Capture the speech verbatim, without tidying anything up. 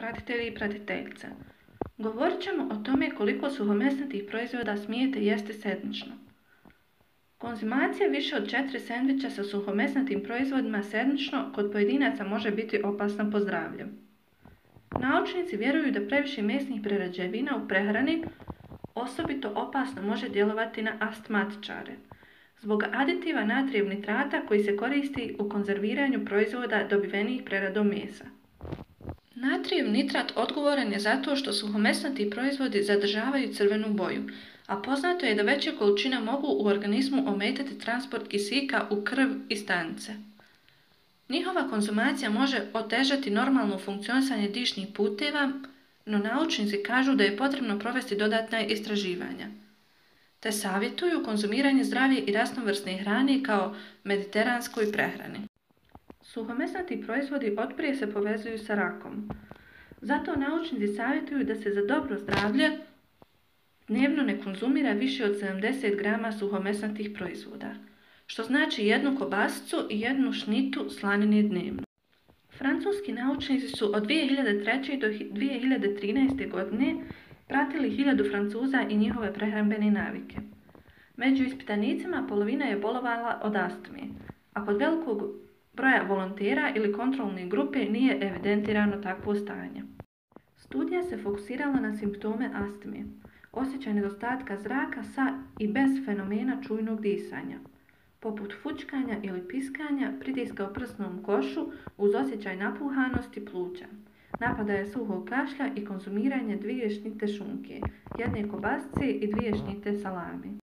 pratitelji i pratiteljice. Govorit ćemo o tome koliko suhomesnatih proizvoda smijete jesti sedmično. Konzumacija više od četiri sendviča sa suhomesnatim proizvodima sedmično kod pojedinaca može biti opasna po zdravlje. Naučnici vjeruju da previše mesnih prerađevina u prehrani osobito opasno može djelovati na astmatičare, zbog aditiva natrijev nitrata koji se koristi u konzerviranju proizvoda dobivenih preradom mesa. Natrijev nitrat odgovoran je zato što suhomesnati proizvodi zadržavaju crvenu boju, a poznato je da veće količine mogu u organizmu ometati transport kisika u krv i stanice. Njihova konzumacija može otežati normalno funkcionisanje dišnih puteva, no naučnici kažu da je potrebno provesti dodatna istraživanja, te savjetuju konzumiranje zdrave i raznovrsne hrane kao mediteranskoj prehrani. Suhomesnati proizvodi otprije se povezuju sa rakom. Zato naučnici savjetuju da se za dobro zdravlje dnevno ne konzumira više od sedamdeset grama suhomesnatih proizvoda, što znači jednu kobasicu i jednu šnitu slanine dnevno. Francuski naučnici su od dvije hiljade treće. do dvije hiljade trinaeste. godine pratili hiljadu Francuza i njihove prehrambene navike. Među ispitanicima polovina je bolovala od astme, a kod velikog broja volontera ili kontrolne grupe nije evidentirano takvo stanje. Studija se fokusirala na simptome astme, osjećaj nedostatka zraka sa i bez fenomena čujnog disanja, poput fućkanja ili piskanja, pritiska u prsnom košu uz osjećaj napuhanosti pluća, napadaja suhog kašlja i konzumiranje dvije šnite šunke, jedne kobasice i dvije šnite salame.